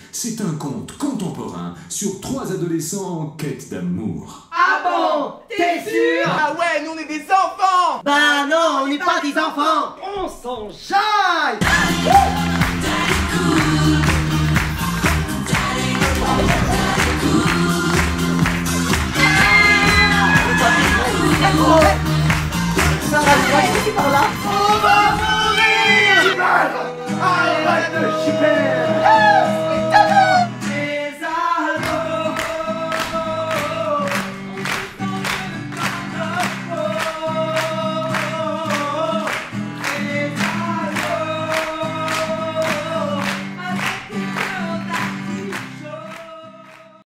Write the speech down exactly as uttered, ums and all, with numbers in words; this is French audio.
C'est un conte contemporain sur trois adolescents en quête d'amour. Ah bon? T'es sûr? Ah ouais, nous on est des enfants! Bah non, on n'est pas des enfants! On s'enjaille! Ça va se passer par là? On va mourir! Arrête de chipper!